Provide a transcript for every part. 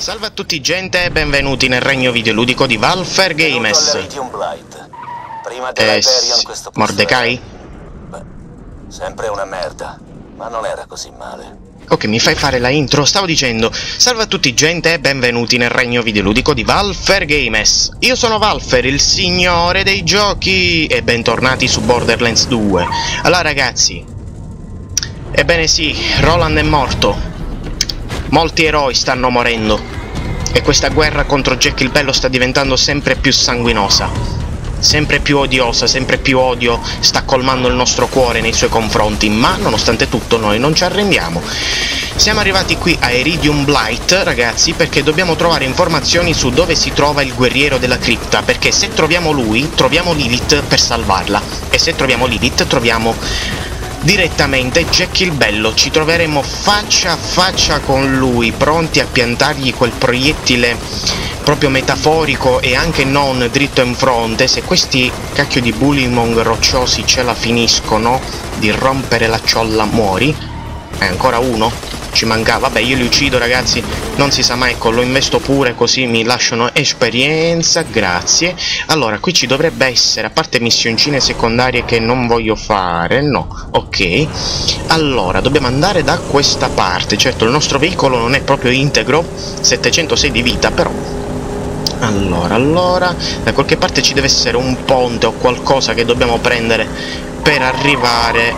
Salve a tutti gente e benvenuti nel regno videoludico di Valfair Games. Prima dell'Hyperion questo posto Mordecai? Beh, sempre una merda, ma non era così male. Ok, mi fai fare la intro? Stavo dicendo, salve a tutti gente e benvenuti nel regno videoludico di Valfair Games. Io sono Valfair, il signore dei giochi, e bentornati su Borderlands 2. Allora ragazzi, ebbene sì, Roland è morto. Molti eroi stanno morendo e questa guerra contro Jack il Bello sta diventando sempre più sanguinosa, sempre più odiosa, sempre più odio sta colmando il nostro cuore nei suoi confronti, ma nonostante tutto noi non ci arrendiamo. Siamo arrivati qui a Iridium Blight, ragazzi, perché dobbiamo trovare informazioni su dove si trova il guerriero della cripta, perché se troviamo lui, troviamo Lilith per salvarla, e se troviamo Lilith troviamo direttamente Jack il Bello. Ci troveremo faccia a faccia con lui, pronti a piantargli quel proiettile proprio metaforico e anche non dritto in fronte. Se questi cacchio di Bullymong rocciosi ce la finiscono di rompere la ciolla, muori. Ancora uno? Ci mancava. Vabbè, io li uccido, ragazzi, non si sa mai, lo investo pure così mi lasciano esperienza, grazie. Allora, qui ci dovrebbe essere, a parte missioncine secondarie che non voglio fare, no, ok. Allora, dobbiamo andare da questa parte. Certo, il nostro veicolo non è proprio integro, 706 di vita, però allora, da qualche parte ci deve essere un ponte o qualcosa che dobbiamo prendere per arrivare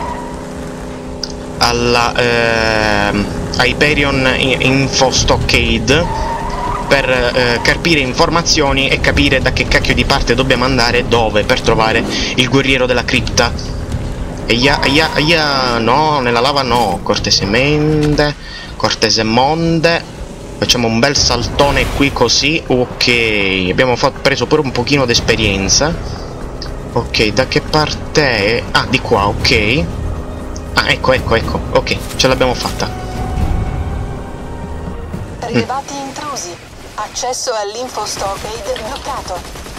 alla Hyperion Info Stockade, per capire informazioni e capire da che cacchio di parte dobbiamo andare, dove, per trovare il guerriero della cripta. Aia, no, nella lava no, cortesemente, facciamo un bel saltone qui così, ok, abbiamo preso pure un pochino d'esperienza. Ok, da che parte è? Ah, di qua, ok. Ah, ecco, ok, ce l'abbiamo fatta. Rilevati intrusi. Accesso all'Info Stockade bloccato.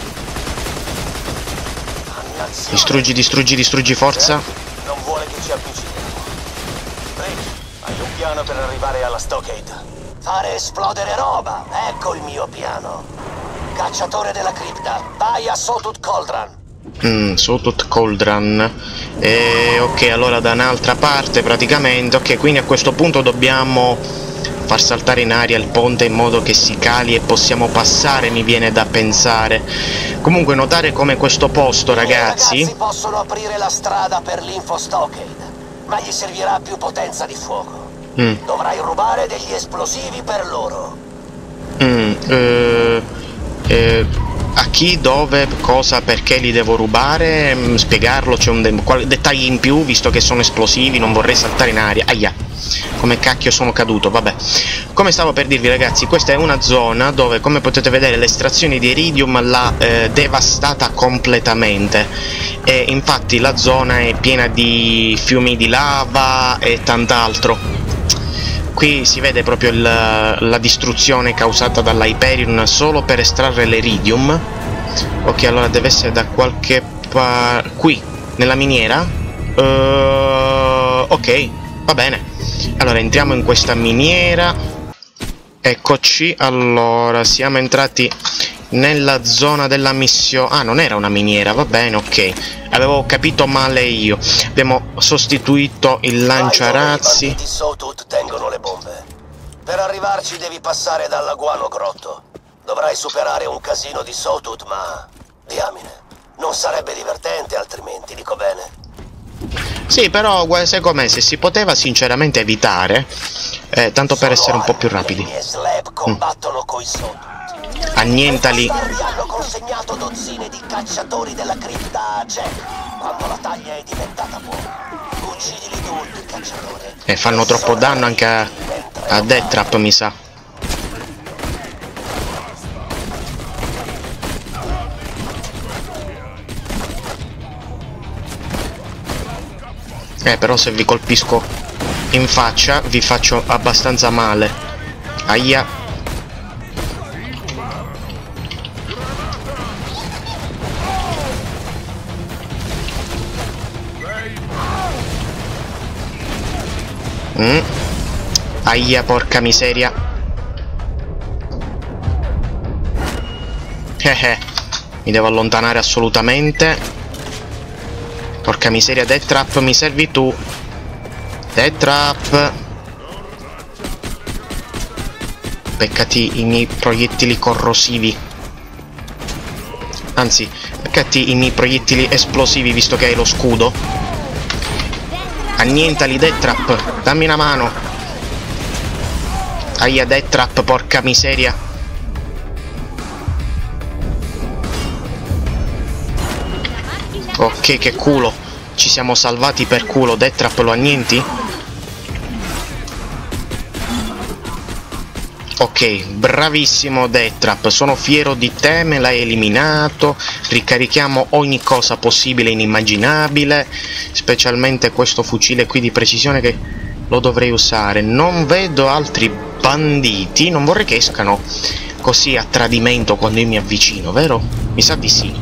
Distruggi, forza. Non vuole che ci avviciniamo. Rick, hai un piano per arrivare alla Stockade? Fare esplodere roba, ecco il mio piano. Cacciatore della cripta, vai a Sotut Cauldron. Sotut Cauldron. Ok, allora da un'altra parte praticamente. Ok, quindi a questo punto dobbiamo far saltare in aria il ponte in modo che si cali e possiamo passare, mi viene da pensare. Comunque notare come questo posto, ragazzi... I ragazzi possono aprire la strada per l'Info Stockade, ma gli servirà più potenza di fuoco. Dovrai rubare degli esplosivi per loro. A chi, dove, cosa, perché li devo rubare? Spiegarlo, c'è un dettagli in più, visto che sono esplosivi, non vorrei saltare in aria. Aia, come cacchio sono caduto, vabbè. Come stavo per dirvi, ragazzi, questa è una zona dove, come potete vedere, l'estrazione di Iridium l'ha devastata completamente. E infatti la zona è piena di fiumi di lava e tant'altro. Qui si vede proprio la distruzione causata dall'Hyperion solo per estrarre l'Iridium. Ok, allora deve essere da qualche parte... qui, nella miniera. Ok, va bene. Allora entriamo in questa miniera. Eccoci, allora siamo entrati nella zona della missione. Ah, non era una miniera, va bene, ok. Avevo capito male io. Abbiamo sostituito il lanciarazzi. I Sotut tengono le bombe. Per arrivarci devi passare dal laguano grotto. Dovrai superare un casino di Sotut, ma... diamine, non sarebbe divertente altrimenti, dico bene? Sì, però sai com'è, se si poteva sinceramente evitare, tanto per essere un po' più rapidi. I miei slab combattono coi Sotut. Annientali. Hanno consegnato dozzine di cacciatori della cripta a Jack quando la taglia è diventata buona. Uccidili tu il cacciatore. E fanno troppo danno anche a Death Trap, mi sa. Però se vi colpisco in faccia vi faccio abbastanza male. Aia. Aia, porca miseria. Mi devo allontanare assolutamente. Porca miseria, Death Trap, mi servi tu. Death Trap. Peccati i miei proiettili corrosivi. Anzi, peccati i miei proiettili esplosivi, visto che hai lo scudo. Annientali, Death Trap. Dammi una mano. Aia, Death Trap, porca miseria. Ok, che culo. Ci siamo salvati per culo. Death Trap, lo annienti? Ok, bravissimo Death Trap, sono fiero di te, me l'hai eliminato. Ricarichiamo ogni cosa possibile e inimmaginabile, specialmente questo fucile qui di precisione che lo dovrei usare. Non vedo altri banditi, non vorrei che escano così a tradimento quando io mi avvicino, vero? Mi sa di sì.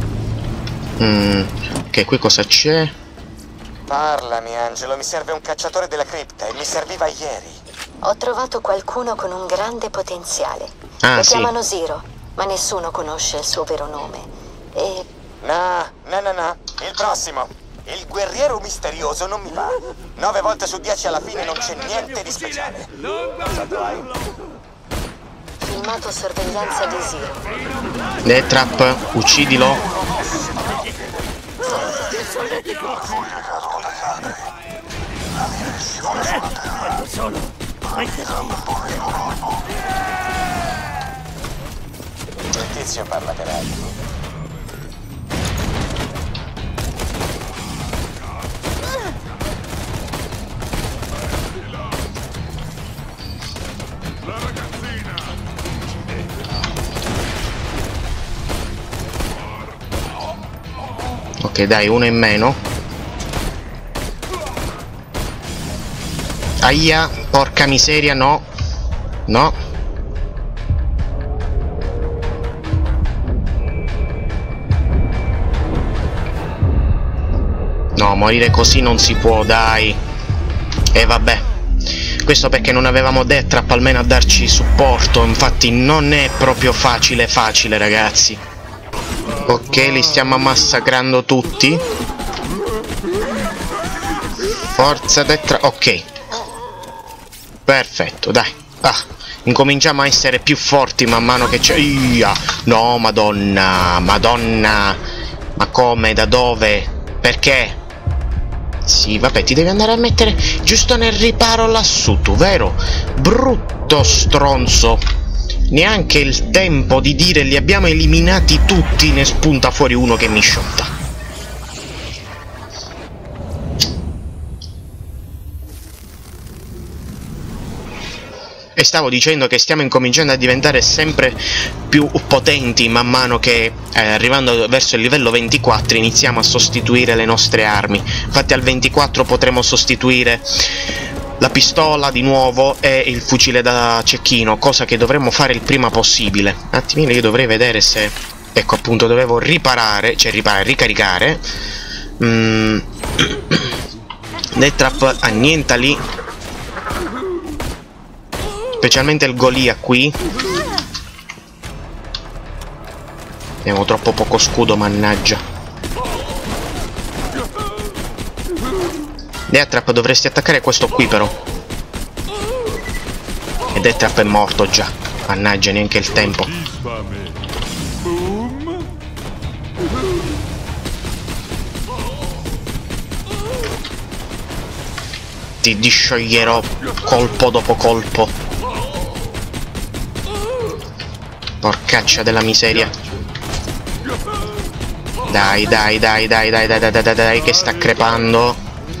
Ok, qui cosa c'è? Parlami, Angelo, mi serve un cacciatore della cripta e mi serviva ieri. Ho trovato qualcuno con un grande potenziale. Ah, Lo sì. chiamano Zero, ma nessuno conosce il suo vero nome. E No. Il prossimo. Il guerriero misterioso non mi va. 9 volte su 10 alla fine non c'è niente di speciale. filmato sorveglianza di Zero. Death Trap, uccidilo. Il tizio parla per altro. Ok, dai, uno in meno. Aia, porca miseria, no. No. No, morire così non si può, dai. E vabbè. Questo perché non avevamo Death Trap almeno a darci supporto. Infatti non è proprio facile, ragazzi. Ok, li stiamo massacrando tutti. Forza Death Trap. Ok. Perfetto, dai. Incominciamo a essere più forti man mano che c'è. No, madonna. Madonna. Ma come? Da dove? Perché? Sì, vabbè, ti devi andare a mettere giusto nel riparo lassù, tu, vero? Brutto stronzo. Neanche il tempo di dire li abbiamo eliminati tutti, ne spunta fuori uno che mi sciotta. E stavo dicendo che stiamo incominciando a diventare sempre più potenti man mano che arrivando verso il livello 24 iniziamo a sostituire le nostre armi. Infatti al 24 potremo sostituire la pistola di nuovo e il fucile da cecchino, cosa che dovremmo fare il prima possibile. Un attimino, io dovrei vedere se... Ecco, appunto, dovevo riparare, cioè ricaricare. Death Trap, annientali. Specialmente il Golia qui. Abbiamo troppo poco scudo, mannaggia. Death Trap, dovresti attaccare questo qui però. E Death Trap è morto già. Mannaggia, neanche il tempo. Ti discioglierò colpo dopo colpo. Porcaccia della miseria. Dai, che sta crepando.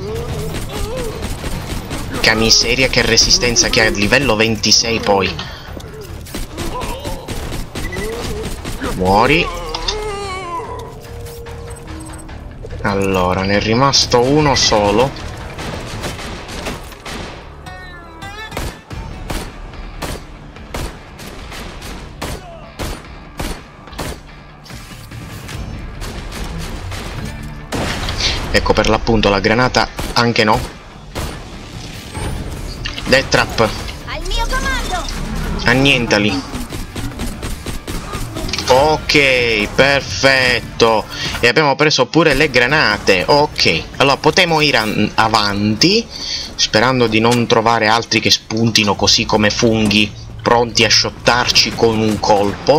Che miseria, che resistenza che ha, livello 26 poi. Muori. Allora, ne è rimasto uno solo. Ecco, per l'appunto la granata anche no. Death Trap, Al mio comando! annientali. Ok, perfetto. E abbiamo preso pure le granate. Ok, allora potremo ir avanti, sperando di non trovare altri che spuntino così come funghi, pronti a shottarci con un colpo.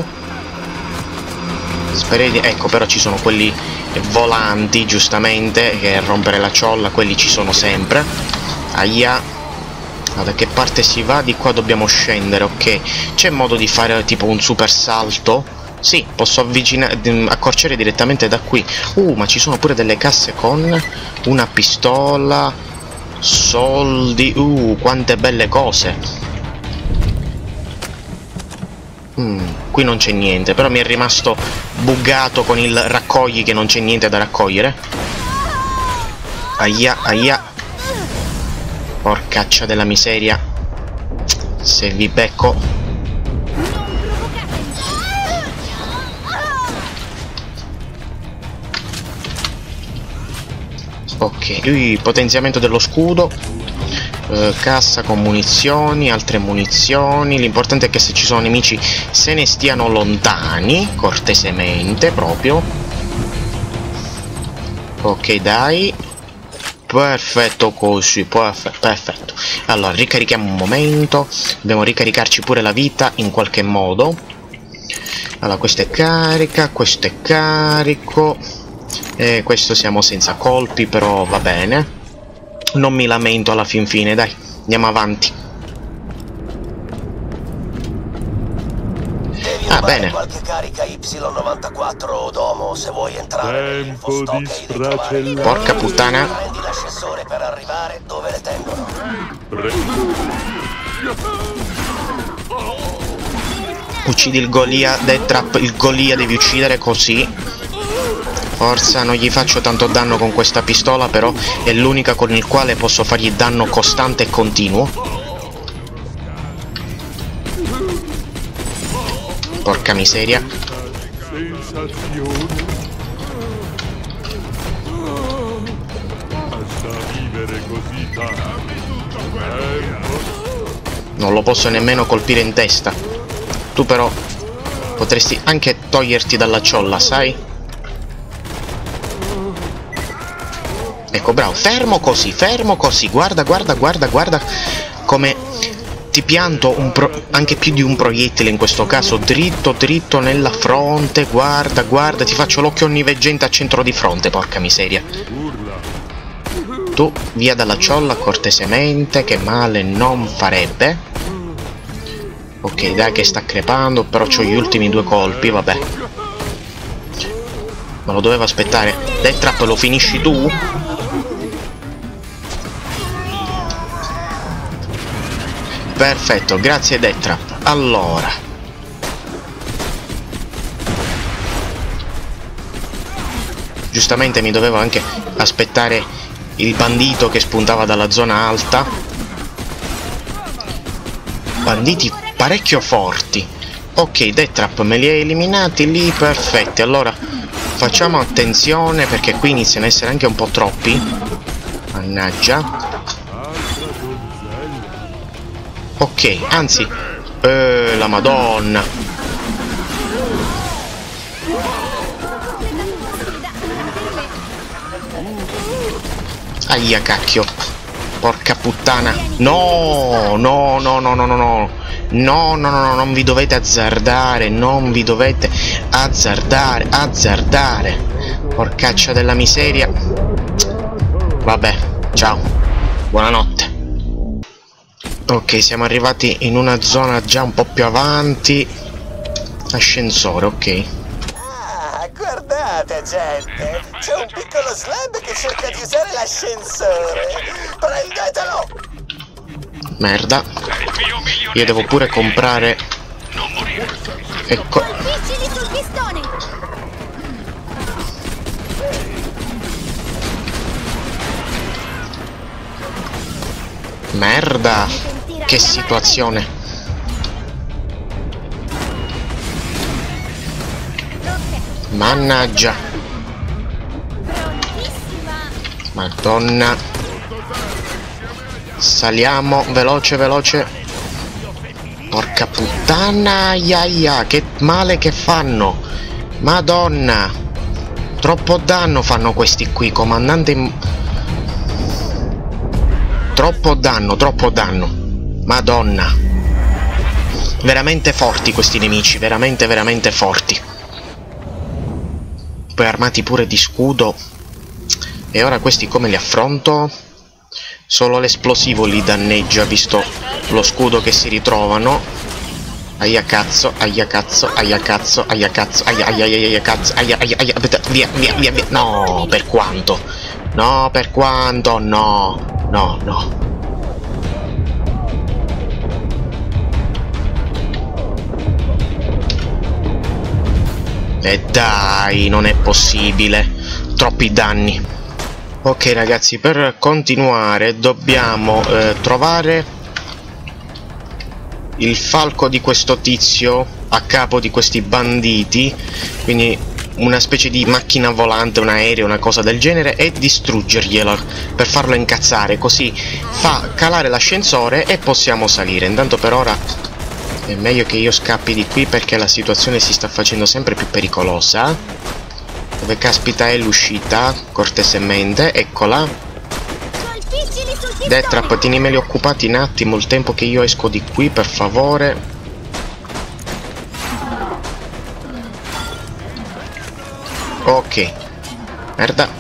Ecco, però ci sono quelli volanti, giustamente, che rompere la ciolla, quelli ci sono sempre. Aia. Ma da che parte si va? Di qua dobbiamo scendere, ok. C'è modo di fare tipo un super salto? Sì, posso accorciare direttamente da qui. Ma ci sono pure delle casse con una pistola, soldi. Quante belle cose. Qui non c'è niente, però mi è rimasto buggato con il raccogli che non c'è niente da raccogliere. Aia, aia. Porcaccia della miseria. Se vi becco. Ok, potenziamento dello scudo. Cassa con munizioni, altre munizioni. L'importante è che se ci sono nemici se ne stiano lontani, cortesemente proprio. Ok, dai. Perfetto così, perfetto. Allora, ricarichiamo un momento. Dobbiamo ricaricarci pure la vita in qualche modo. Allora, questo è carica, questo è carico. E questo siamo senza colpi, però va bene. Non mi lamento alla fin fine, dai, andiamo avanti. Bene. Qualche carica Y94 o Domo se vuoi entrare. Tempo di stracellare. Porca puttana. Prendi l'ascensore per arrivare dove le tengono. Uccidi il Golia, Death Trap, il Golia devi uccidere così. Forza, non gli faccio tanto danno con questa pistola, però è l'unica con il quale posso fargli danno costante e continuo. Porca miseria. Non lo posso nemmeno colpire in testa. Tu però potresti anche toglierti dalla ciolla, sai? Ecco, bravo, fermo così, guarda come ti pianto anche più di un proiettile in questo caso, dritto nella fronte, guarda, ti faccio l'occhio onniveggente a centro di fronte, porca miseria. Tu, via dalla ciolla, cortesemente, che male non farebbe. Ok, dai che sta crepando, però c'ho gli ultimi due colpi, vabbè. Ma lo dovevo aspettare. Death Trap, lo finisci tu? Perfetto, grazie Death Trap. Allora, giustamente mi dovevo anche aspettare il bandito che spuntava dalla zona alta. Banditi parecchio forti. Ok, Death Trap me li hai eliminati lì, perfetti. Allora facciamo attenzione perché qui iniziano a essere anche un po' troppi. Mannaggia. Ok, anzi, la madonna. Aia, cacchio. Porca puttana. No, non vi dovete azzardare, azzardare. Porcaccia della miseria. Vabbè, ciao. Buonanotte. Ok, siamo arrivati in una zona già un po' più avanti. Ascensore, ok. Ah, guardate gente, c'è un piccolo slab che cerca di usare l'ascensore. Prendetelo! Merda. Io devo pure comprare. Ecco. Vigili sul pistone! Merda. Che situazione. Mannaggia. Madonna. Saliamo, veloce. Porca puttana, iaia, che male che fanno. Madonna. Troppo danno fanno questi qui, comandante. Troppo danno, troppo danno. Madonna. Veramente forti questi nemici, veramente, veramente forti. Poi armati pure di scudo. E ora questi come li affronto? Solo l'esplosivo li danneggia, visto lo scudo che si ritrovano. Aia cazzo, aia cazzo, aia cazzo, aia cazzo, aia aia aia cazzo, aia aia aia, via, via, via, via. No, per quanto? No, per quanto? No, no, no. E dai, non è possibile. Troppi danni. Ok ragazzi, per continuare dobbiamo trovare il falco di questo tizio a capo di questi banditi, quindi una specie di macchina volante, un aereo, una cosa del genere, e distruggergliela per farlo incazzare, così fa calare l'ascensore e possiamo salire. Intanto per ora è meglio che io scappi di qui perché la situazione si sta facendo sempre più pericolosa. Dove caspita è l'uscita? Cortesemente, eccola. Deathtrap, tienimeli occupati un attimo il tempo che io esco di qui, per favore. Ok. Merda.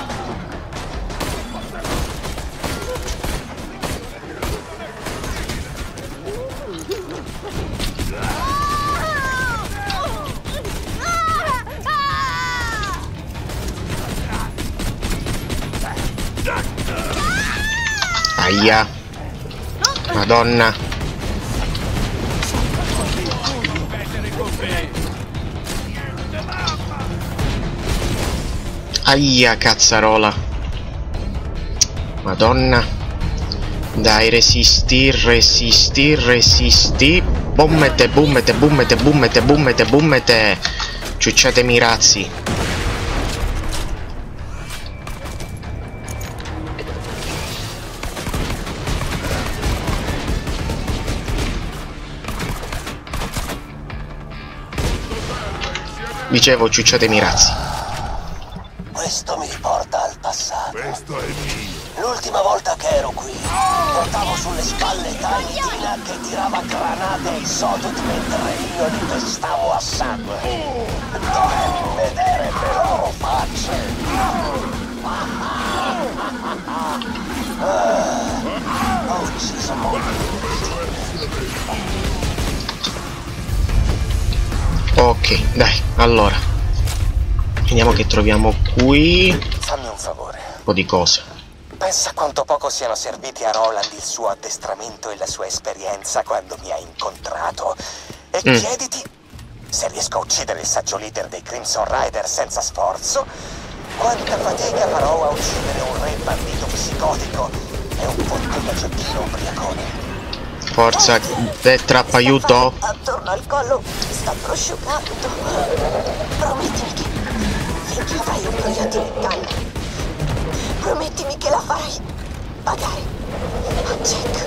Aia. Madonna. Aia, cazzarola. Madonna. Dai, resisti, resisti, resisti. Bommete, bommete, bommete, bommete, bommete, bommete. Ciucciatemi i razzi. Dicevo, ciucciatemi i razzi. Questo mi riporta al passato. Questo è mio. L'ultima volta che ero qui, portavo sulle spalle Tiny Tina che tirava granate ai Sodut mentre io li pestavo a sangue. Dovevi vedere le loro facce. Ho ucciso molti. Ok, dai, allora vediamo che troviamo qui. Fammi un favore. Un po' di cose. Pensa quanto poco siano serviti a Roland il suo addestramento e la sua esperienza quando mi ha incontrato. E chiediti se riesco a uccidere il saggio leader dei Crimson Rider senza sforzo, quanta fatica farò a uccidere un re bandito psicotico e un fortuna giochino ubriacone. Forza, Deathtrap, aiuto. Attorno al collo sta prosciugando. Promettimi che finché avrai un proiettile in canna, promettimi che la farai pagare a Jack.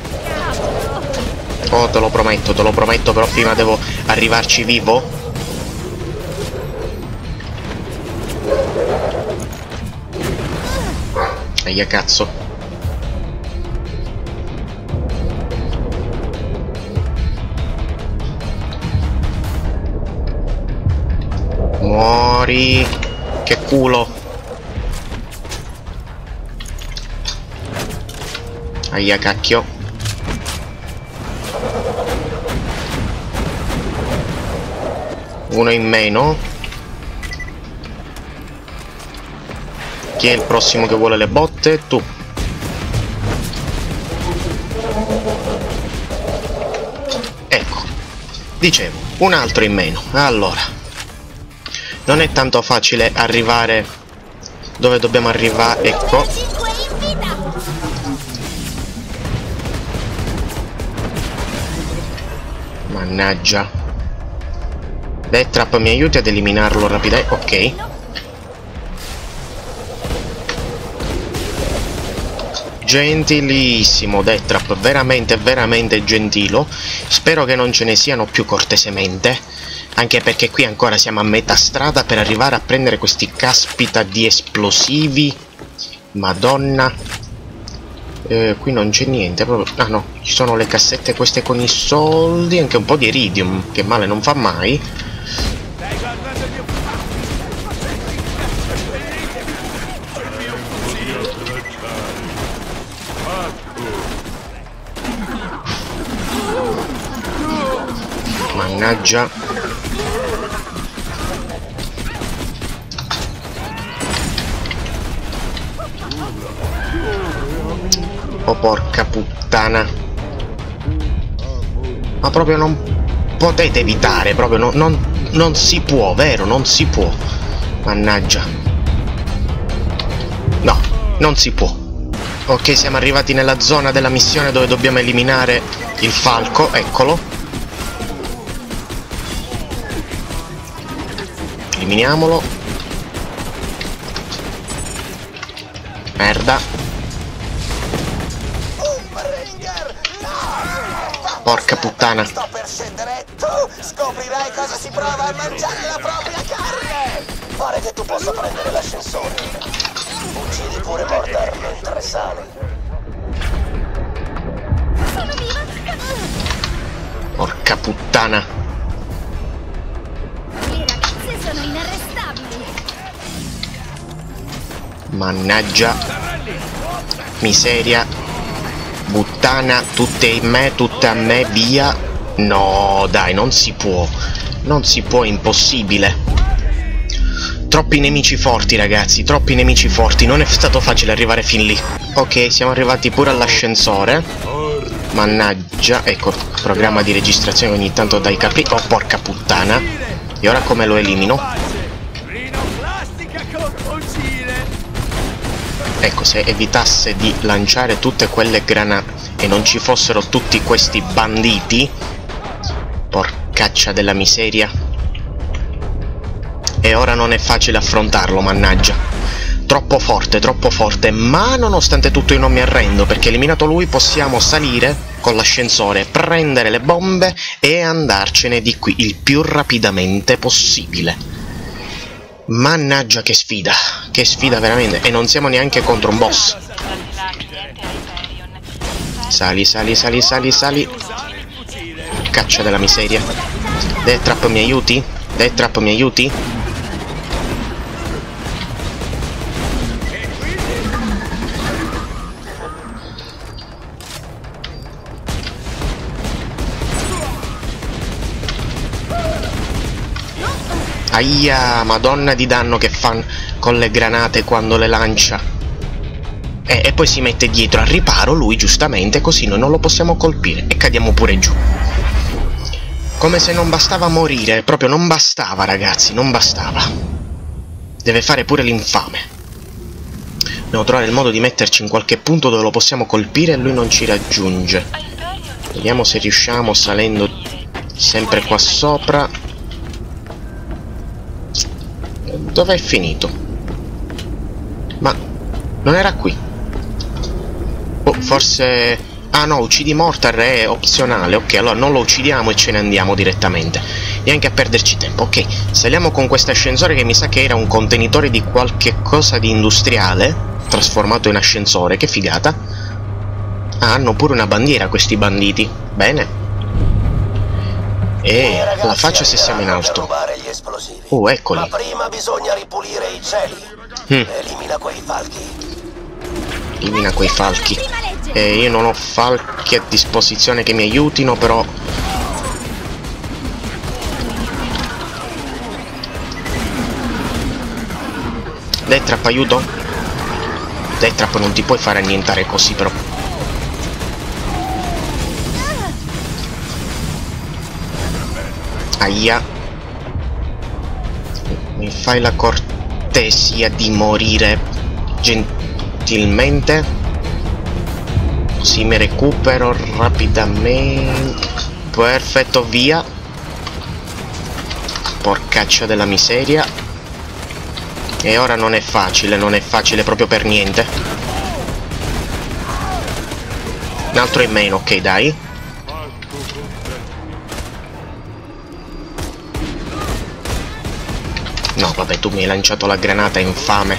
Oh, te lo prometto, però prima devo arrivarci vivo. Aia cazzo. Muori. Che culo. Aia cacchio. Uno in meno. Chi è il prossimo che vuole le botte? Tu. Ecco. Dicevo, un altro in meno. Allora, non è tanto facile arrivare dove dobbiamo arrivare. Ecco. Mannaggia. Deathtrap, mi aiuti ad eliminarlo rapidamente. Ok. Gentilissimo Deathtrap, veramente veramente gentilo. Spero che non ce ne siano più cortesemente, anche perché qui ancora siamo a metà strada per arrivare a prendere questi caspita di esplosivi. Madonna. Qui non c'è niente proprio. Ah no, ci sono le cassette queste con i soldi, anche un po' di iridium, che male non fa mai. Mannaggia. Oh porca puttana. Ma proprio non potete evitare, proprio non si può, vero? Non si può. Mannaggia. No, non si può. Ok, siamo arrivati nella zona della missione dove dobbiamo eliminare il falco, eccolo. Eliminiamolo. Merda. Porca puttana. Sto per scendere, tu scoprirai cosa si prova a mangiare la propria carne. Pare che tu possa prendere l'ascensore. Uccidi pure Mortar mentre sali. Porca puttana. Le ragazze sono inarrestabili. Mannaggia. Miseria. Puttana, tutte in me, tutte a me, via. No, dai, non si può. Non si può, è impossibile. Troppi nemici forti, ragazzi, troppi nemici forti. Non è stato facile arrivare fin lì. Ok, siamo arrivati pure all'ascensore. Mannaggia, ecco, programma di registrazione ogni tanto dai capi. Oh, porca puttana. E ora come lo elimino? Ecco, se evitasse di lanciare tutte quelle granate e non ci fossero tutti questi banditi. Porcaccia della miseria. E ora non è facile affrontarlo, mannaggia. Troppo forte, ma nonostante tutto io non mi arrendo, perché eliminato lui possiamo salire con l'ascensore, prendere le bombe e andarcene di qui il più rapidamente possibile. Mannaggia, che sfida veramente, e non siamo neanche contro un boss. Sali, sali, sali, sali, sali. Caccia della miseria. Deathtrap, mi aiuti? Deathtrap, mi aiuti? Aia, madonna di danno che fanno con le granate quando le lancia. E poi si mette dietro al riparo lui, giustamente, così noi non lo possiamo colpire e cadiamo pure giù. Come se non bastava morire, proprio non bastava, ragazzi, non bastava. Deve fare pure l'infame. Dobbiamo trovare il modo di metterci in qualche punto dove lo possiamo colpire e lui non ci raggiunge. Vediamo se riusciamo, salendo sempre qua sopra. Dov'è finito? Ma non era qui. Oh, forse... Ah no, uccidi Mortar è opzionale. Ok, allora non lo uccidiamo e ce ne andiamo direttamente, neanche a perderci tempo. Ok, saliamo con questo ascensore che mi sa che era un contenitore di qualche cosa di industriale trasformato in ascensore. Che figata. Ah, hanno pure una bandiera questi banditi. Bene. E la faccia se siamo in alto. Oh, eccoli. Ma prima bisogna ripulire i cieli. Elimina quei falchi. Elimina quei falchi. Io non ho falchi a disposizione che mi aiutino, però... Deathtrap, aiuto? Deathtrap, non ti puoi fare annientare così, però. Aia. Mi fai la cortesia di morire gentilmente, così mi recupero rapidamente. Perfetto, via. Porcaccia della miseria. E ora non è facile proprio per niente. Un altro in meno, ok, dai. No, vabbè, tu mi hai lanciato la granata, infame.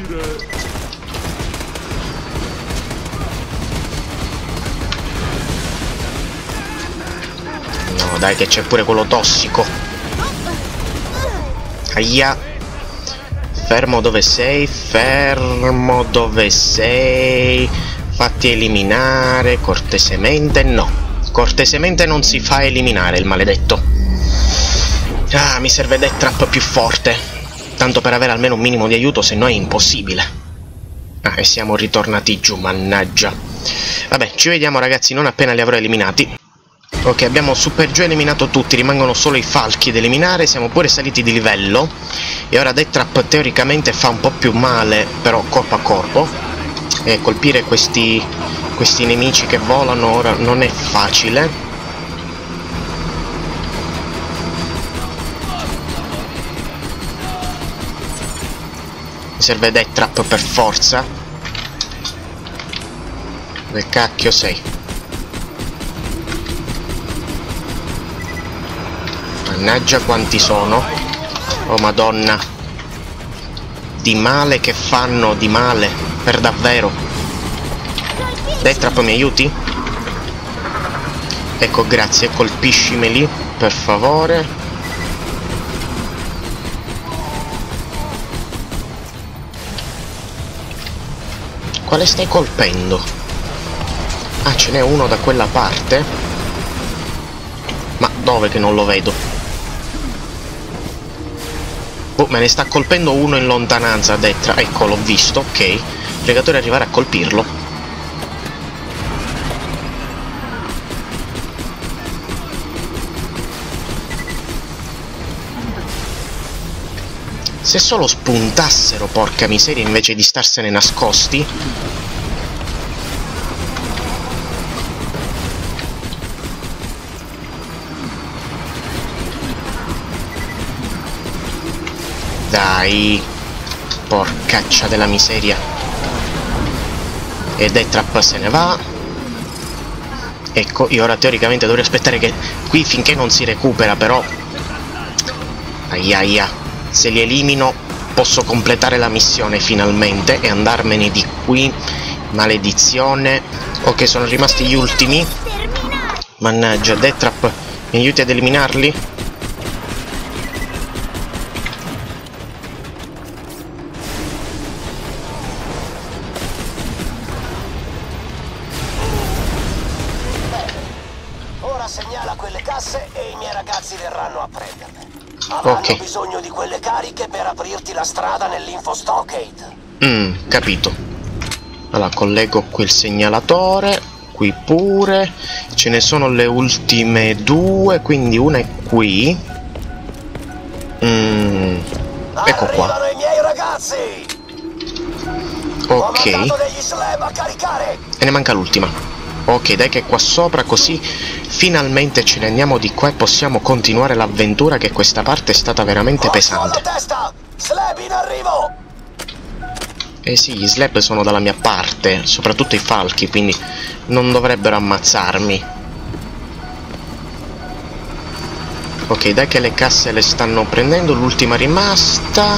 No, dai, che c'è pure quello tossico. Aia. Fermo dove sei, fermo dove sei. Fatti eliminare, cortesemente no. Cortesemente non si fa eliminare il maledetto. Ah, mi serve Death Trap più forte. Tanto per avere almeno un minimo di aiuto, se no è impossibile. Ah, e siamo ritornati giù, mannaggia. Vabbè, ci vediamo ragazzi non appena li avrò eliminati. Ok, abbiamo super giù eliminato tutti, rimangono solo i falchi da eliminare, siamo pure saliti di livello. E ora Death Trap teoricamente fa un po' più male, però corpo a corpo. E colpire questi nemici che volano ora non è facile. Mi serve Death Trap per forza. Dove cacchio sei? Mannaggia quanti sono. Oh madonna. Di male che fanno, di male. Per davvero. Death Trap, mi aiuti? Ecco, grazie, colpiscimeli, per favore. Quale stai colpendo? Ah, ce n'è uno da quella parte? Ma dove che non lo vedo? Oh, me ne sta colpendo uno in lontananza a destra. Ecco, l'ho visto, ok. Pregatore arrivare a colpirlo. Se solo spuntassero, porca miseria, invece di starsene nascosti. Dai, porcaccia della miseria. E Death Trap se ne va. Ecco, io ora teoricamente dovrei aspettare che qui finché non si recupera, però aiaia, se li elimino posso completare la missione finalmente e andarmene di qui. Maledizione. Ok, sono rimasti gli ultimi. Mannaggia, Death Trap, mi aiuti ad eliminarli? Segnala quelle casse e i miei ragazzi verranno a prenderle. Avranno bisogno di quelle cariche per aprirti la strada nell'Info Stockade. Capito. Allora, collego qui il segnalatore, qui pure. Ce ne sono le ultime due, quindi una è qui. Ecco qua. Arrivano i miei ragazzi! Ok. Ho mandato degli slab a caricare! E ne manca l'ultima. Ok, dai che qua sopra, così finalmente ce ne andiamo di qua e possiamo continuare l'avventura, che questa parte è stata veramente pesante. Testa! Slab in arrivo! Eh sì, gli slab sono dalla mia parte, soprattutto i falchi, quindi non dovrebbero ammazzarmi. Ok, dai che le casse le stanno prendendo, l'ultima rimasta.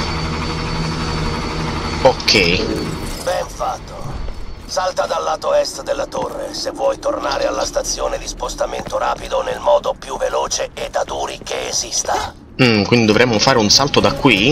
Ok. Ben fatto. Salta dal lato est della torre se vuoi tornare alla stazione di spostamento rapido nel modo più veloce e da duri che esista. Quindi dovremmo fare un salto da qui?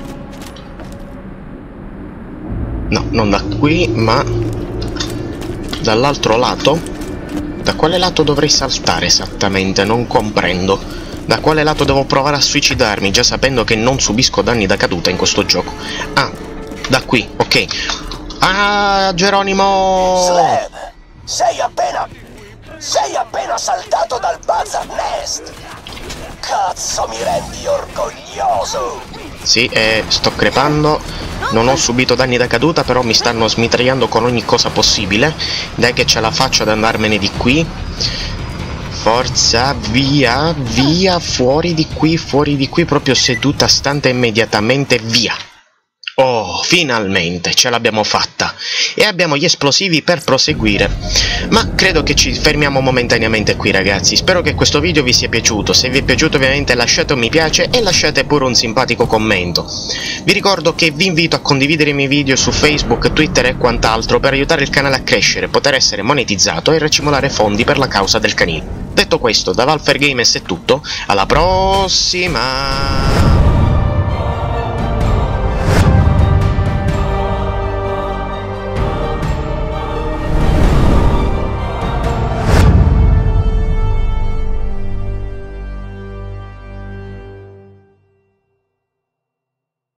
No, non da qui, ma dall'altro lato? Da quale lato dovrei saltare esattamente? Non comprendo. Da quale lato devo provare a suicidarmi, già sapendo che non subisco danni da caduta in questo gioco? Ah, da qui, ok. Ah, Geronimo! Slab, sei appena saltato dal Bazar Nest! Cazzo, mi rendi orgoglioso! Sì, sto crepando. Non ho subito danni da caduta, però mi stanno smitragliando con ogni cosa possibile. Dai che ce la faccio ad andarmene di qui. Forza, via, via, fuori di qui, proprio seduta stante immediatamente, via. Oh, finalmente ce l'abbiamo fatta e abbiamo gli esplosivi per proseguire, ma credo che ci fermiamo momentaneamente qui ragazzi. Spero che questo video vi sia piaciuto. Se vi è piaciuto ovviamente lasciate un mi piace e lasciate pure un simpatico commento. Vi ricordo che vi invito a condividere i miei video su Facebook, Twitter e quant'altro per aiutare il canale a crescere, poter essere monetizzato e racimolare fondi per la causa del canile. Detto questo, da Valfer Games è tutto, alla prossima!